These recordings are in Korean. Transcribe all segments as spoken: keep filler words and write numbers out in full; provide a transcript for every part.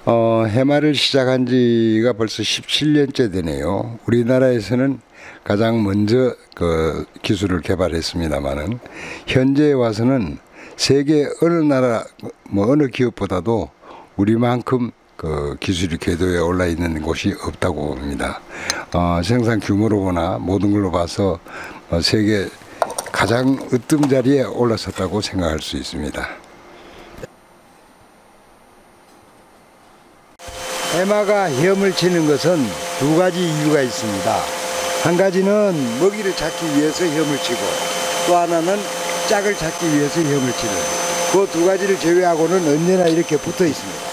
어, 해마를 시작한 지가 벌써 십칠 년째 되네요. 우리나라에서는 가장 먼저 그 기술을 개발했습니다만은 현재에 와서는 세계 어느 나라 뭐 어느 기업보다도 우리만큼 그 기술이 궤도에 올라 있는 곳이 없다고 봅니다. 어, 생산 규모로 보나 모든 걸로 봐서 어, 세계 가장 으뜸 자리에 올라섰다고 생각할 수 있습니다. 해마가 헤엄을 치는 것은 두 가지 이유가 있습니다. 한 가지는 먹이를 찾기 위해서 헤엄을 치고 또 하나는 짝을 찾기 위해서 헤엄을 치는 그 두 가지를 제외하고는 언제나 이렇게 붙어 있습니다.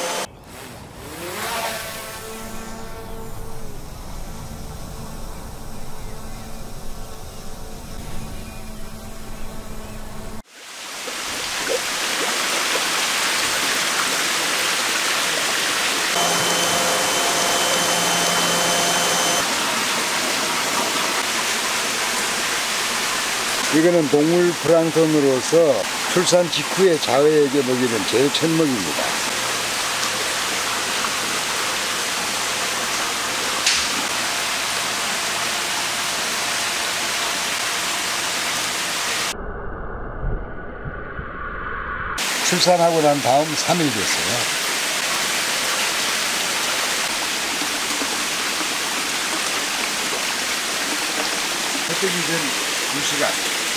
이거는 동물 플랑크톤으로서 출산 직후에 자회에게 먹이는 제일 첫 먹이입니다. 출산하고 난 다음 삼 일 됐어요. 해 뜨기 전 두 시간.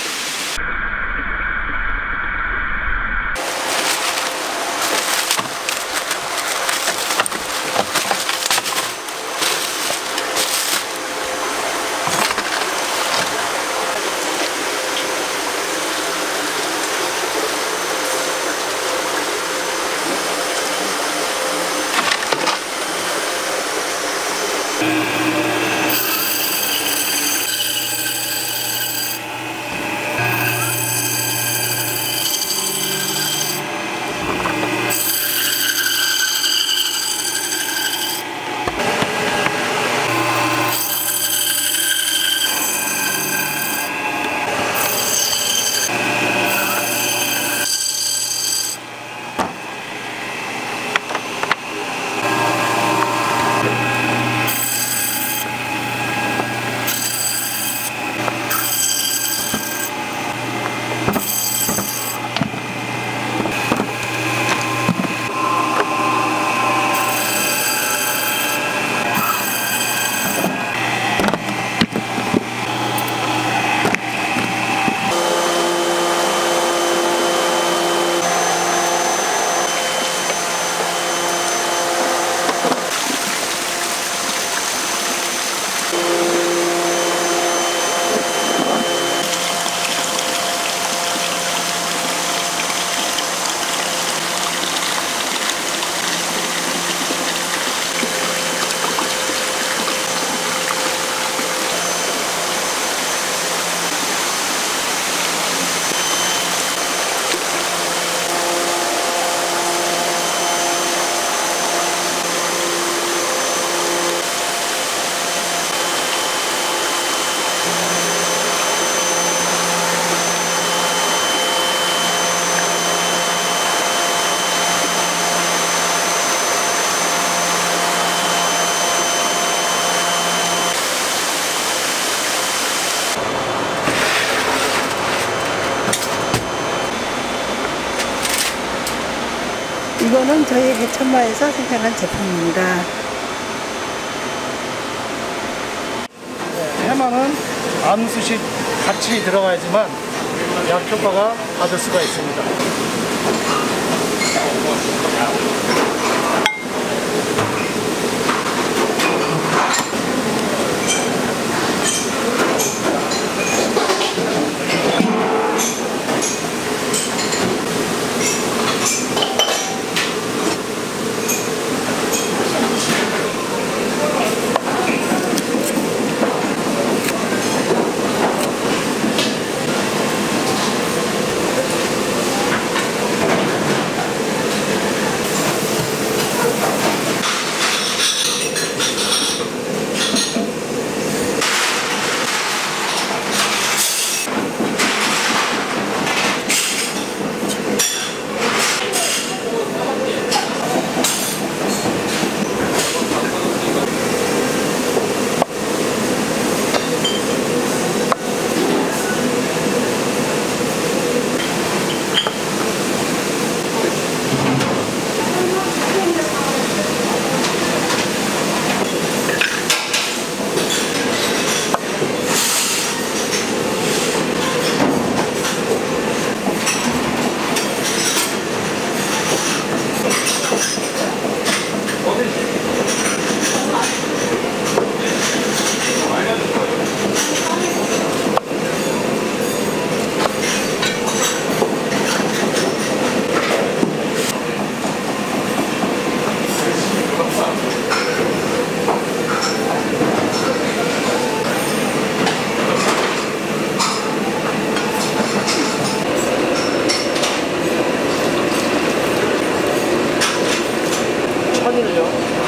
이거는 저희 해천마에서 생산한 제품입니다. 네, 해마는 암수식 같이 들어가야지만 약 효과가 받을 수가 있습니다. 성분을요